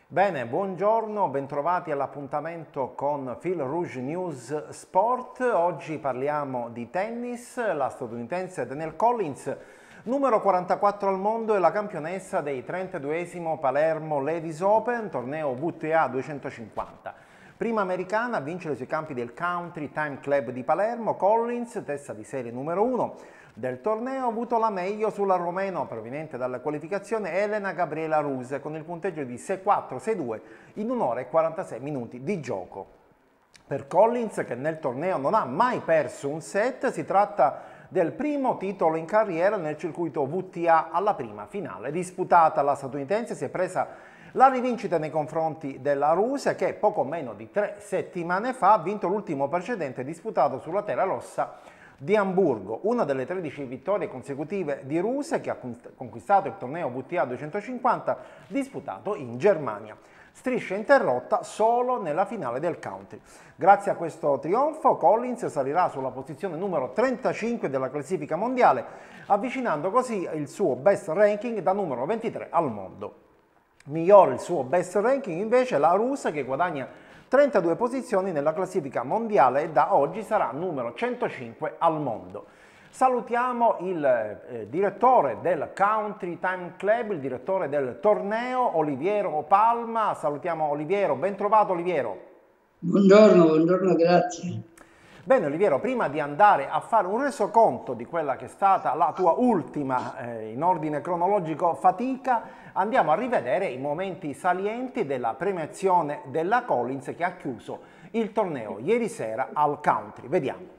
Bene, buongiorno, bentrovati all'appuntamento con Fil Rouge News Sport. Oggi parliamo di tennis. La statunitense Danielle Collins, numero 44 al mondo, è la campionessa dei 32esimo Palermo Ladies Open, torneo WTA 250. Prima americana a vincere sui campi del Country Time Club di Palermo, Collins, testa di serie numero 1 del torneo, ha avuto la meglio sulla romeno proveniente dalla qualificazione Elena Gabriela Ruse con il punteggio di 6-4, 6-2 in 1 ora e 46 minuti di gioco. Per Collins, che nel torneo non ha mai perso un set, si tratta del primo titolo in carriera nel circuito WTA alla prima finale disputata. La statunitense si è presa la rivincita nei confronti della Ruse, che poco meno di 3 settimane fa ha vinto l'ultimo precedente disputato sulla terra rossa di Amburgo, una delle 13 vittorie consecutive di Ruse, che ha conquistato il torneo WTA 250 disputato in Germania. Striscia interrotta solo nella finale del Country. Grazie a questo trionfo Collins salirà sulla posizione numero 35 della classifica mondiale, avvicinando così il suo best ranking da numero 23 al mondo. Migliora il suo best ranking invece la Ruse, che guadagna 32 posizioni nella classifica mondiale e da oggi sarà numero 105 al mondo. Salutiamo il direttore del Country Time Club, il direttore del torneo, Oliviero Palma. Salutiamo Oliviero, ben trovato Oliviero. Buongiorno, grazie. Bene Oliviero, prima di andare a fare un resoconto di quella che è stata la tua ultima, in ordine cronologico, fatica, andiamo a rivedere i momenti salienti della premiazione della Collins, che ha chiuso il torneo ieri sera al Country. Vediamo.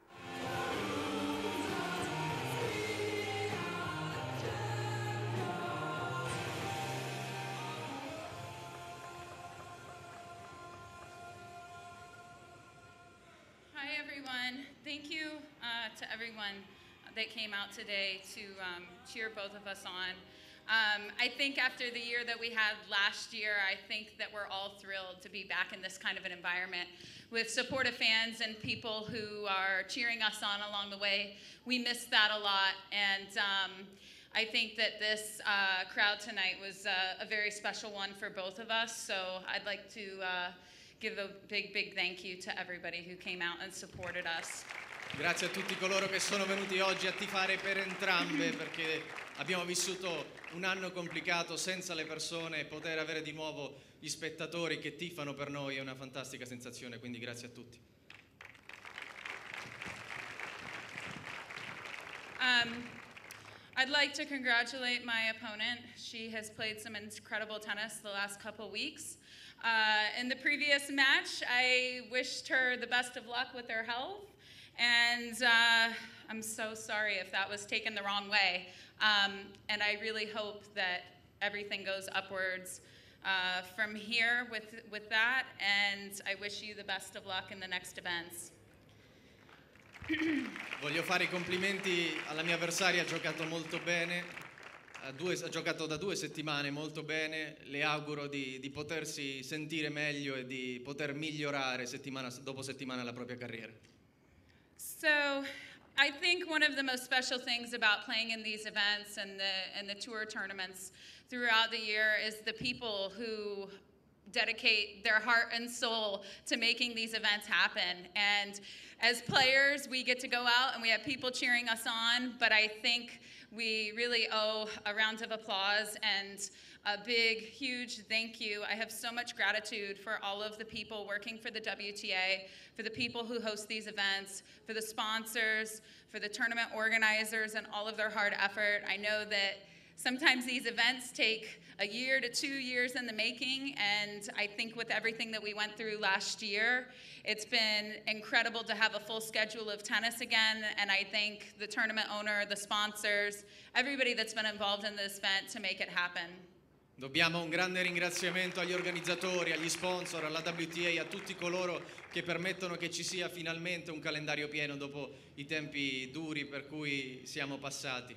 Thank you to everyone that came out today to cheer both of us on. I think after the year that we had last year, I think that we're all thrilled to be back in this kind of an environment with supportive fans and people who are cheering us on along the way. We missed that a lot, and I think that this crowd tonight was a very special one for both of us, so I'd like to give a big thank you to everybody who came out and supported us. Grazie a tutti coloro che sono venuti oggi a tifare per entrambe, perché abbiamo vissuto un anno complicato senza le persone, e poter avere di nuovo gli spettatori che tifano per noi è una fantastica sensazione, quindi grazie a tutti. I'd like to congratulate my opponent. She has played some incredible tennis the last couple weeks. In the previous match, I wished her the best of luck with her health, and I'm so sorry if that was taken the wrong way. And I really hope that everything goes upwards from here with that, and I wish you the best of luck in the next events. Voglio fare i complimenti alla mia avversaria, ha giocato molto bene, ha giocato da 2 settimane molto bene, le auguro di potersi sentire meglio e di poter migliorare settimana dopo settimana la propria carriera. So, I think one of the most special things about playing in these events and the tour tournaments throughout the year is the people who dedicate their heart and soul to making these events happen. And as players, we get to go out and we have people cheering us on, but I think we really owe a round of applause and a big, huge thank you. I have so much gratitude for all of the people working for the WTA, for the people who host these events, for the sponsors, for the tournament organizers and all of their hard effort. I know that sometimes these events take a year to 2 years in the making, and I think with everything that we went through last year, it's been incredible to have a full schedule of tennis again, and I thank the tournament owner, the sponsors, everybody that's been involved in this event to make it happen. Dobbiamo un grande ringraziamento agli organizzatori, agli sponsor, alla WTA, a tutti coloro che permettono che ci sia finalmente un calendario pieno dopo i tempi duri per cui siamo passati.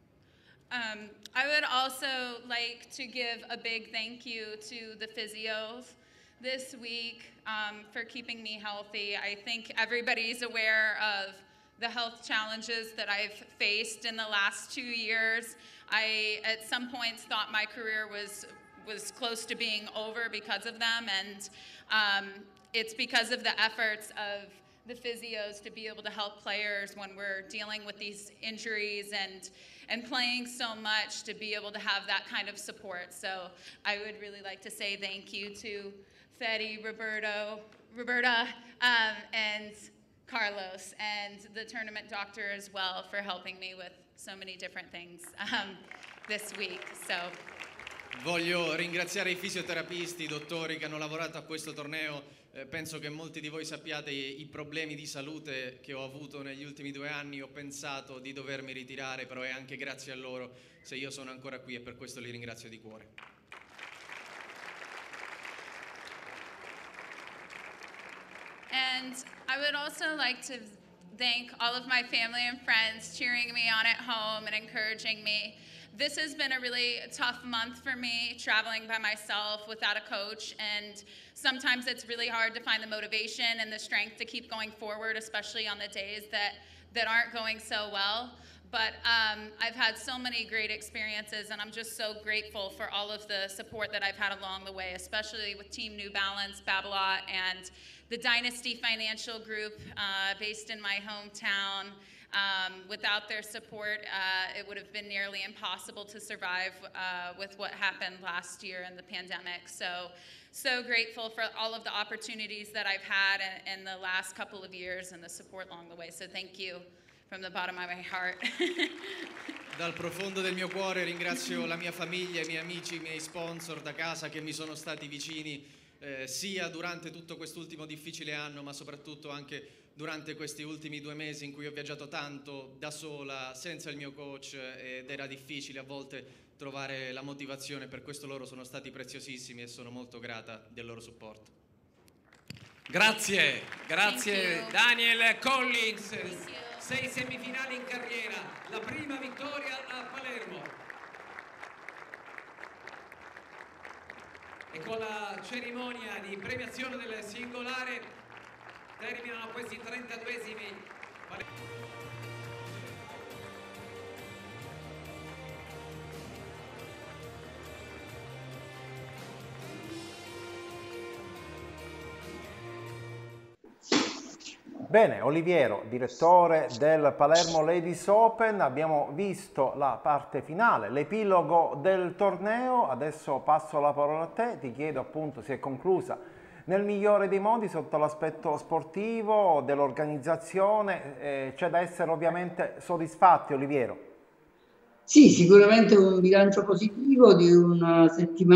I would also like to give a big thank you to the physios this week for keeping me healthy. I think everybody's aware of the health challenges that I've faced in the last 2 years. I, at some points, thought my career was was close to being over because of them, and it's because of the efforts of the physios to be able to help players when we're dealing with these injuries and playing so much, to be able to have that kind of support. So I would really like to say thank you to Fede, Roberta, and Carlos, and the tournament doctor as well, for helping me with so many different things this week. So. Voglio ringraziare i fisioterapisti, i dottori che hanno lavorato a questo torneo. Penso che molti di voi sappiate i problemi di salute che ho avuto negli ultimi 2 anni. Ho pensato di dovermi ritirare, però è anche grazie a loro se io sono ancora qui, e per questo li ringrazio di cuore. And I would also like to thank all of my family and friends cheering me on at home and encouraging me. This has been a really tough month for me, traveling by myself without a coach, and sometimes it's really hard to find the motivation and the strength to keep going forward, especially on the days that aren't going so well. But I've had so many great experiences, and I'm just so grateful for all of the support that I've had along the way, especially with Team New Balance, Babolat, and the Dynasty Financial Group based in my hometown. Without their support, it would have been nearly impossible to survive with what happened last year in the pandemic. So grateful for all of the opportunities that I've had in the last couple of years and the support along the way. So thank you from the bottom of my heart. Dal profondo del mio cuore ringrazio la mia famiglia, i miei amici, i miei sponsor da casa che mi sono stati vicini sia durante tutto quest'ultimo difficile anno, ma soprattutto anche durante questi ultimi 2 mesi in cui ho viaggiato tanto da sola, senza il mio coach, ed era difficile a volte trovare la motivazione. Per questo loro sono stati preziosissimi e sono molto grata del loro supporto. Grazie Daniel Collins. 6 semifinali in carriera, la prima vittoria a Palermo. E con la cerimonia di premiazione del singolare terminano questi 32esimi. Bene, Oliviero, direttore del Palermo Ladies Open, abbiamo visto la parte finale, l'epilogo del torneo. Adesso passo la parola a te, ti chiedo appunto, si è conclusa nel migliore dei modi sotto l'aspetto sportivo, dell'organizzazione, c'è da essere ovviamente soddisfatti, Oliviero. Sì, sicuramente un bilancio positivo di una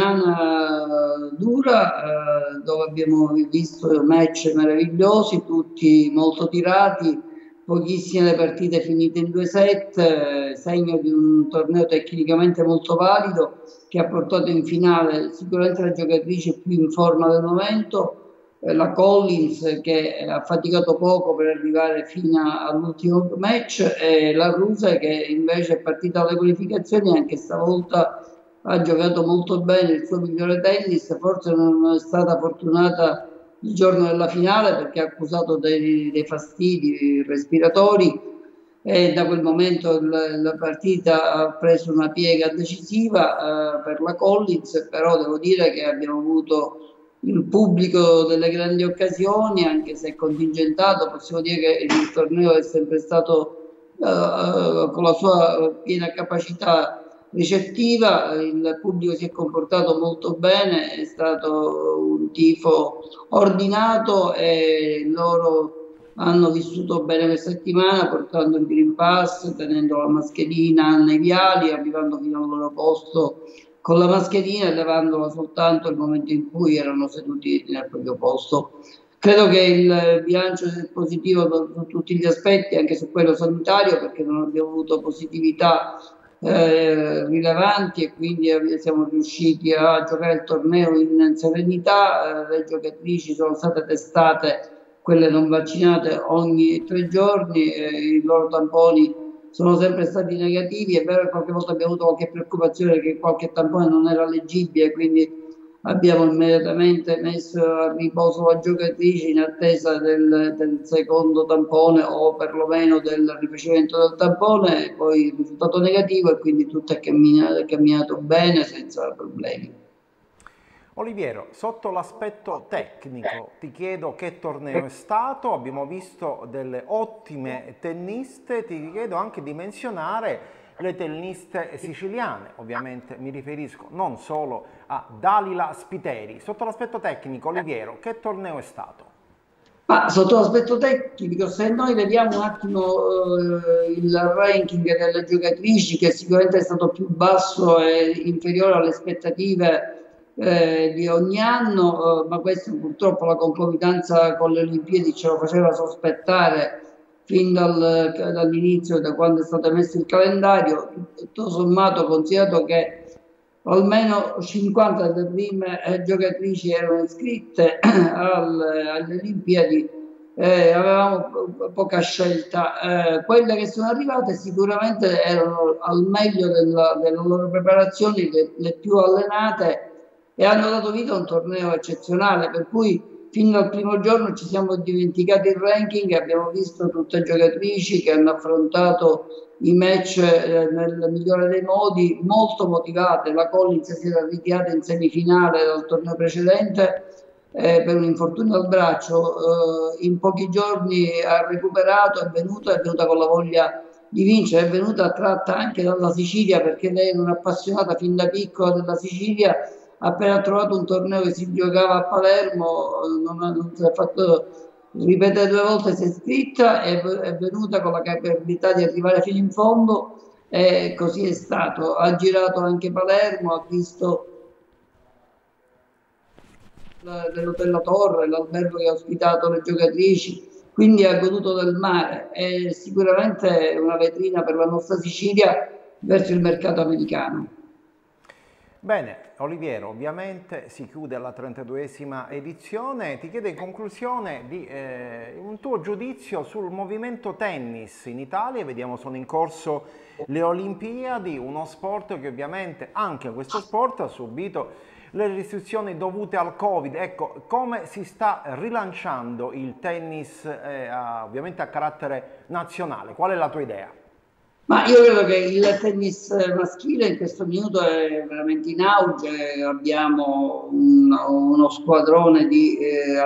settimana dura, dove abbiamo visto match meravigliosi, tutti molto tirati, pochissime le partite finite in 2 set, segno di un torneo tecnicamente molto valido che ha portato in finale sicuramente la giocatrice più in forma del momento, la Collins, che ha faticato poco per arrivare fino all'ultimo match, e la Ruse, che invece è partita alle qualificazioni e anche stavolta ha giocato molto bene il suo migliore tennis. Forse non è stata fortunata il giorno della finale perché ha accusato dei fastidi respiratori, e da quel momento la partita ha preso una piega decisiva per la Collins. Però devo dire che abbiamo avuto il pubblico delle grandi occasioni, anche se contingentato. Possiamo dire che il torneo è sempre stato con la sua piena capacità ricettiva, il pubblico si è comportato molto bene, è stato un tifo ordinato e loro hanno vissuto bene questa settimana, portando il Green Pass, tenendo la mascherina nei viali, arrivando fino al loro posto con la mascherina e levandola soltanto nel momento in cui erano seduti nel proprio posto. Credo che il bilancio è positivo su tutti gli aspetti, anche su quello sanitario, perché non abbiamo avuto positività rilevanti e quindi siamo riusciti a giocare il torneo in serenità. Le giocatrici sono state testate, quelle non vaccinate, ogni 3 giorni, i loro tamponi sono sempre stati negativi. È vero che qualche volta abbiamo avuto qualche preoccupazione che qualche tampone non era leggibile, quindi abbiamo immediatamente messo a riposo la giocatrice in attesa del secondo tampone, o perlomeno del rifacimento del tampone. Poi il risultato negativo, e quindi tutto è camminato bene senza problemi. Oliviero, sotto l'aspetto tecnico ti chiedo che torneo è stato, abbiamo visto delle ottime tenniste, ti chiedo anche di menzionare le tenniste siciliane, ovviamente mi riferisco non solo a Dalila Spiteri. Sotto l'aspetto tecnico, Oliviero, che torneo è stato? Ma sotto l'aspetto tecnico, se noi vediamo un attimo il ranking delle giocatrici, che sicuramente è stato più basso e inferiore alle aspettative di ogni anno, ma questo purtroppo la concomitanza con le Olimpiadi ce lo faceva sospettare fin dall'inizio, da quando è stato emesso il calendario. Tutto sommato, considerato che almeno 50 delle prime giocatrici erano iscritte alle Olimpiadi, avevamo poca scelta. Quelle che sono arrivate sicuramente erano al meglio delle loro preparazioni, le più allenate, e hanno dato vita a un torneo eccezionale, per cui fin dal primo giorno ci siamo dimenticati il ranking e abbiamo visto tutte giocatrici che hanno affrontato i match nel migliore dei modi, molto motivate. La Collins si era ritirata in semifinale dal torneo precedente per un infortunio al braccio, in pochi giorni ha recuperato, è venuta con la voglia di vincere, è venuta tratta anche dalla Sicilia, perché lei è un'appassionata fin da piccola della Sicilia. Appena trovato un torneo che si giocava a Palermo, non si è fatto ripetere 2 volte, si è iscritta, è venuta con la capacità di arrivare fino in fondo, e così è stato. Ha girato anche Palermo, ha visto dell'Hotel La Torre, l'albergo che ha ospitato le giocatrici, quindi ha goduto del mare. È sicuramente una vetrina per la nostra Sicilia verso il mercato americano. Bene, Oliviero, ovviamente si chiude la 32esima edizione. Ti chiedo in conclusione di un tuo giudizio sul movimento tennis in Italia. Vediamo, sono in corso le Olimpiadi, uno sport che ovviamente, anche questo sport, ha subito le restrizioni dovute al Covid. Ecco, come si sta rilanciando il tennis ovviamente a carattere nazionale? Qual è la tua idea? Ma io credo che il tennis maschile in questo minuto è veramente in auge. Abbiamo uno squadrone di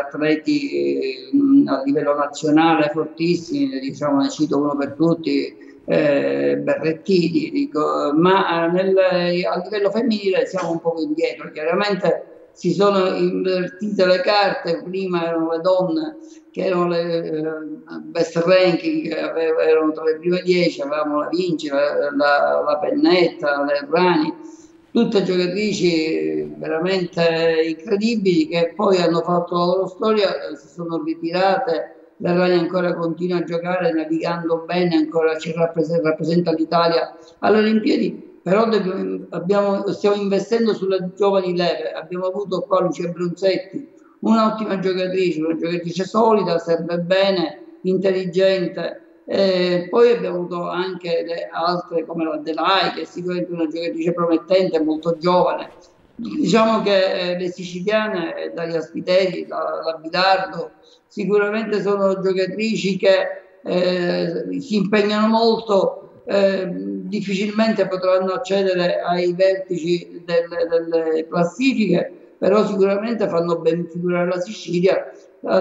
atleti a livello nazionale fortissimi, diciamo, ne cito uno per tutti, Berrettini, dico, ma a livello femminile siamo un po' indietro. Chiaramente si sono invertite le carte, prima erano le donne che erano le best ranking, erano tra le prime 10, avevamo la Vinci, la Pennetta, la Errani, tutte giocatrici veramente incredibili che poi hanno fatto la loro storia, si sono ritirate. La Errani ancora continua a giocare, navigando bene, ancora ci rappresenta l'Italia alle Olimpiadi. Però stiamo investendo sulle giovani leve. Abbiamo avuto qua Lucia Bronzetti, un'ottima giocatrice, una giocatrice solida, serve bene, intelligente. Poi abbiamo avuto anche le altre come la Delai, che è sicuramente una giocatrice promettente, molto giovane. Diciamo che le siciliane, Dalia Spiteri, la Bilardo, sicuramente sono giocatrici che si impegnano molto. Difficilmente potranno accedere ai vertici delle classifiche, però sicuramente fanno ben figurare la Sicilia.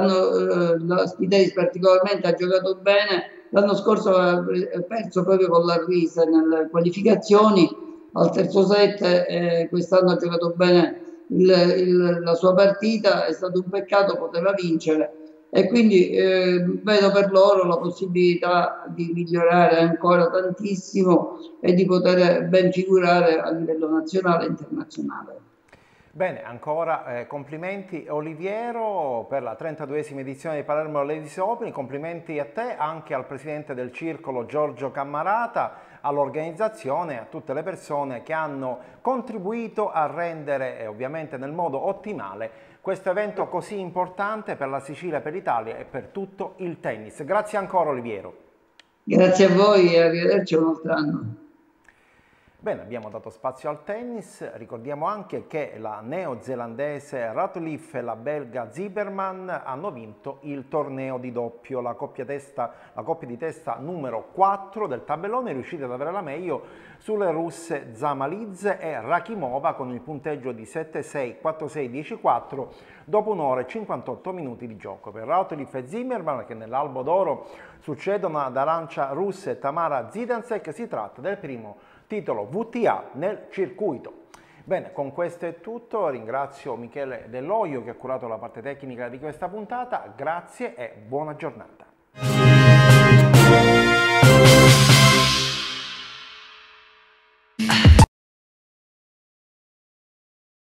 La Spiteri particolarmente ha giocato bene, l'anno scorso ha perso proprio con la Risa nelle qualificazioni al terzo set, quest'anno ha giocato bene la sua partita, è stato un peccato, poteva vincere. E quindi vedo per loro la possibilità di migliorare ancora tantissimo e di poter ben figurare a livello nazionale e internazionale. Bene, ancora complimenti Oliviero per la 32esima edizione di Palermo Ladies Open, complimenti a te, anche al presidente del circolo Giorgio Cammarata, all'organizzazione, a tutte le persone che hanno contribuito a rendere ovviamente nel modo ottimale questo evento così importante per la Sicilia, per l'Italia e per tutto il tennis. Grazie ancora Oliviero. Grazie a voi e arrivederci un altro anno. Bene, abbiamo dato spazio al tennis, ricordiamo anche che la neozelandese Ratcliffe e la belga Zimmermann hanno vinto il torneo di doppio, la coppia di testa numero 4 del tabellone, riuscite ad avere la meglio sulle russe Zamaliz e Rakimova con il punteggio di 7-6, 4-6, 10-4 dopo un'ora e 58 minuti di gioco. Per Ratcliffe e Zimmermann, che nell'Albo d'Oro succedono ad Arantxa Rus e Tamara Zidansek, si tratta del primo titolo WTA nel circuito. Bene, con questo è tutto, ringrazio Michele Dell'Oio che ha curato la parte tecnica di questa puntata, grazie e buona giornata.